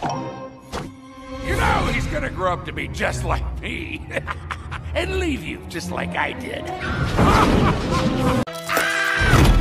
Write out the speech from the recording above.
You know he's gonna grow up to be just like me. And leave you just like I did.